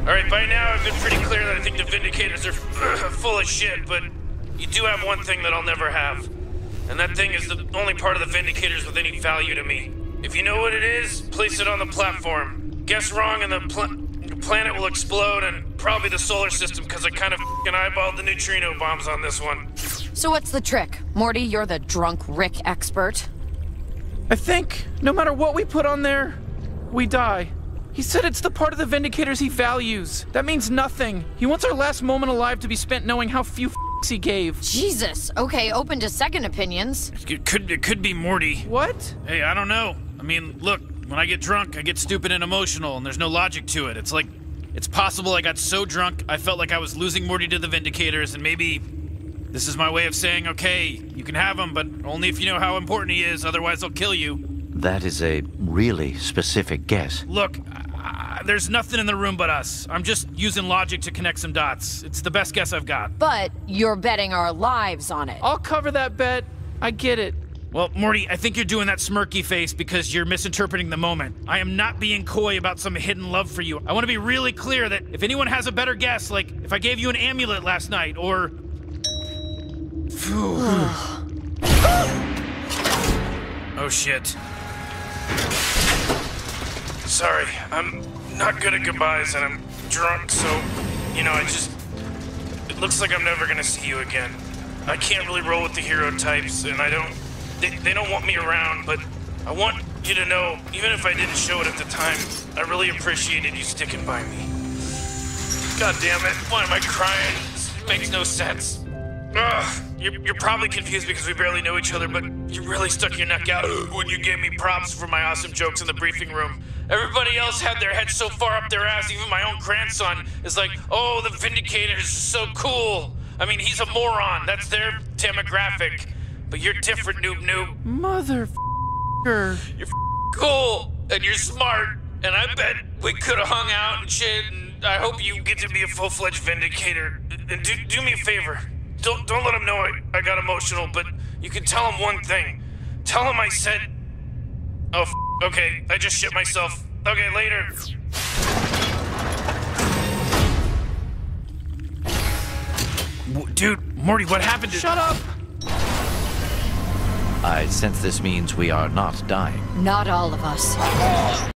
Alright, by now I've been pretty clear that I think the Vindicators are full of shit, but you do have one thing that I'll never have. And that thing is the only part of the Vindicators with any value to me. If you know what it is, place it on the platform. Guess wrong and the planet will explode, and probably the solar system, because I kind of eyeballed the neutrino bombs on this one. So what's the trick? Morty, you're the drunk Rick expert. I think no matter what we put on there, we die. He said it's the part of the Vindicators he values. That means nothing. He wants our last moment alive to be spent knowing how few f***s he gave. Jesus. Okay, open to second opinions. It could be Morty. What? Hey, I don't know. I mean, look, when I get drunk, I get stupid and emotional, and there's no logic to it. It's like, it's possible I got so drunk, I felt like I was losing Morty to the Vindicators, and maybe this is my way of saying, okay, you can have him, but only if you know how important he is, otherwise I'll kill you. That is a really specific guess. Look, there's nothing in the room but us. I'm just using logic to connect some dots. It's the best guess I've got. But you're betting our lives on it. I'll cover that bet. I get it. Well, Morty, I think you're doing that smirky face because you're misinterpreting the moment. I am not being coy about some hidden love for you. I want to be really clear that if anyone has a better guess, like if I gave you an amulet last night, or... Oh, shit. Sorry, I'm not good at goodbyes and I'm drunk, so, it looks like I'm never gonna see you again. I can't really roll with the hero types, and they don't want me around, but I want you to know, even if I didn't show it at the time, I really appreciated you sticking by me. God damn it, why am I crying? It makes no sense. Ugh, you're probably confused because we barely know each other, but you really stuck your neck out when you gave me props for my awesome jokes in the briefing room. Everybody else had their heads so far up their ass, even my own grandson is like, oh, the Vindicators are so cool. I mean, he's a moron, that's their demographic. But you're different, noob. Motherfucker. You're cool, and you're smart, and I bet we could have hung out and shit, and I hope you get to be a full-fledged Vindicator. And do me a favor. Don't let him know I got emotional, but you can tell him one thing. Tell him I said... Oh, okay, I just shit myself. Okay, later. Dude, Morty, what happened to... Shut up! I sense this means we are not dying. Not all of us.